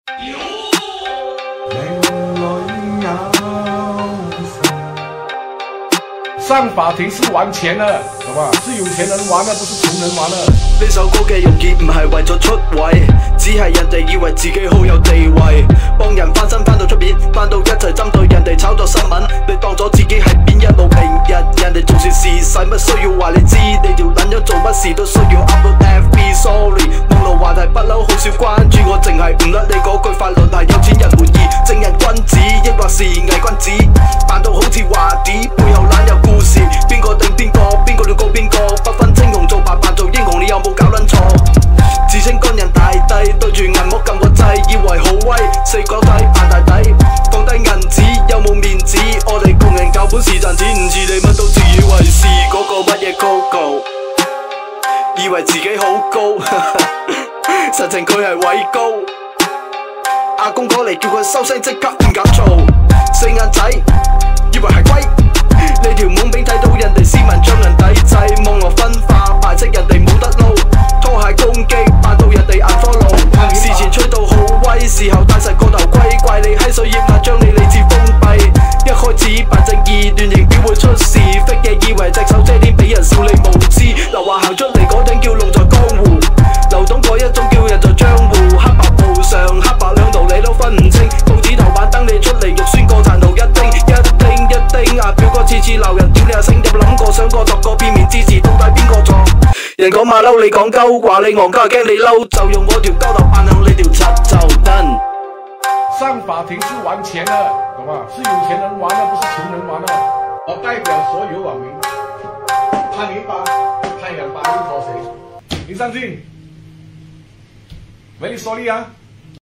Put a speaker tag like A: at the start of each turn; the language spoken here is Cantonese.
A: 上法庭是玩錢了，好吧？是有錢人玩的，不是窮人玩的。
B: 呢首歌嘅用意唔係為咗出位，只係人哋以為自己好有地位，幫人翻身翻到出面，翻到一齊針對人哋炒作新聞，你當咗自己係邊一路平日，人哋做善事使乜需要話你知？你條撚樣做乜事都需要 upload FB，sorry， 網絡話題不嬲好少關注，我淨係唔甩你嗰句法律係有錢人滿意，正人君子抑或是偽君子，扮到好似華啲，背後懶有故事，邊個定邊個，邊個亂告邊個，不分青紅皂白扮做英雄，你有冇搞撚錯？自稱軍人大帝，對住銀幕撳個掣，以為好威，四角底扮大底，放低銀紙有冇面子？我哋窮人靠本事賺錢，唔似你乜都自以為是，嗰個乜嘢 Coco， 以為自己好高，實情佢係位高。阿公過嚟叫佢收聲，即刻唔敢嘈，四眼仔以為係龜。你條懵丙睇到人哋斯文將人抵制，網絡分化排斥人哋冇得撈，拖鞋攻擊扮到人哋眼科路，事前吹到好威，事後戴實個頭盔，怪你閪水葉眼將你理智封閉，一開始扮正義亂形表會出事，逼嘅以為隻手遮天俾人笑你無知，劉華行出嚟嗰頂叫龍在江湖，流動嗰一種叫人在江湖，黑白無常，黑白兩道你都分唔清，報紙頭版登你出嚟肉酸過殘圖一丁啊表哥次次鬧人屌你阿星，有諗過想過度過片面之詞，到底邊個錯？人講馬騮你講鳩話，你戇鳩驚你嬲，就用我條鳩頭扮向你條柒就得。
A: 上法庭是玩錢的，懂嗎？是有錢人玩的，不是窮人玩的。我代表所有網民判你一巴，判2巴，你跑誰？林尚俊，沒你說理啊！